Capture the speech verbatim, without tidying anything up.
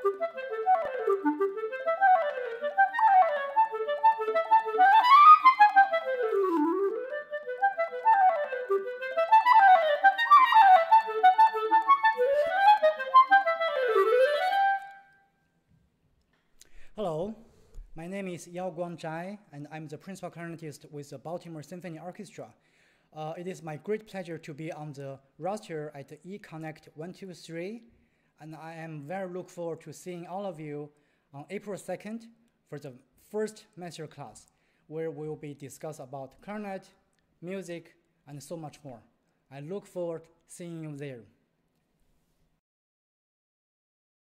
Hello, my name is YaoGuang Zhai, and I'm the principal clarinetist with the Baltimore Symphony Orchestra. Uh, it is my great pleasure to be on the roster at the eConnect one two three, and I am very look forward to seeing all of you on April second for the first masterclass, where we will be discuss about clarinet, music, and so much more. I look forward to seeing you there.